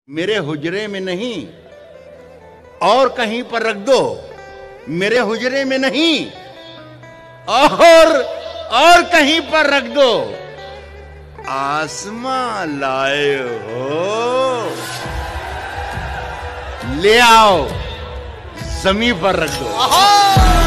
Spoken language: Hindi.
मेरे हुजरे में नहीं और कहीं पर रख दो, मेरे हुजरे में नहीं और कहीं पर रख दो। आसमां लाए हो, ले आओ जमीन पर रख दो।